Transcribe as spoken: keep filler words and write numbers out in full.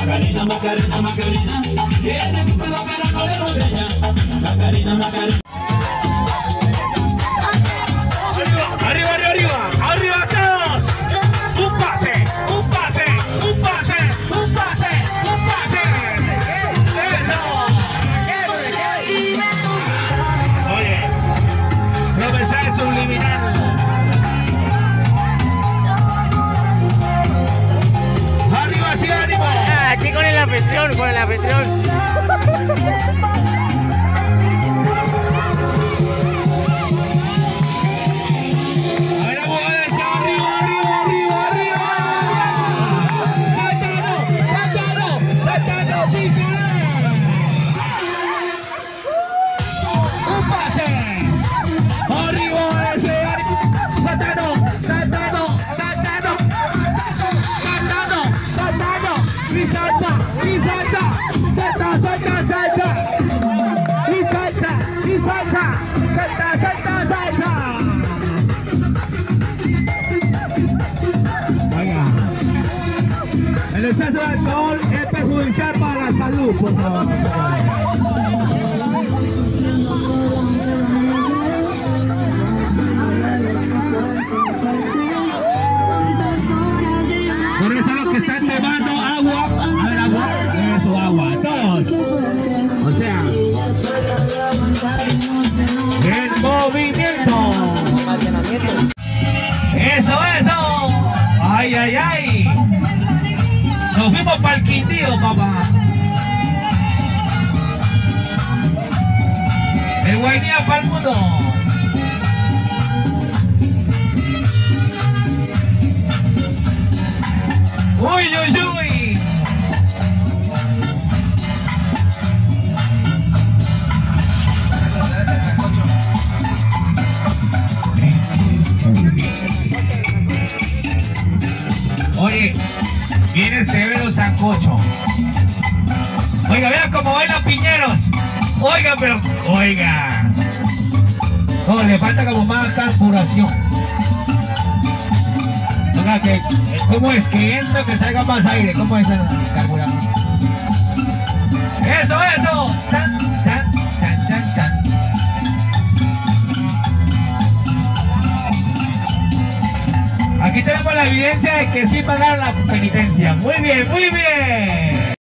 Macarena, Macarena, Macarena, que te gusta la caracoles de bella. Macarena, Macarena. Arriba, arriba, arriba, arriba todos. Un pase, un pase, un pase, un pase, un pase. Eso. Oye, no mensaje subliminal. Arriba, sí, ánimo. Ah, aquí con el anfitrión, con el anfitrión. El exceso de alcohol es perjudicial para la salud, por favor. Por eso los que están tomando agua, a ver, agua, eso, agua, todos. O sea, el movimiento. Eso, eso. Ay, ay, ay. Nos fuimos para el Quindío, papá. El Guainía para el mundo. Uy, uy, uy. Oye, viene severo sancocho. Oiga, vean cómo bailan Piñeros. Oiga, pero, oiga. No, le falta como más carburación. Oiga, que, ¿cómo es que entra que salga más aire? ¿Cómo es la carburación? Eso, eso. Tan, tan, tan, tan, tan. Aquí tenemos la evidencia de que sí pagaron la penitencia. Muy bien, muy bien.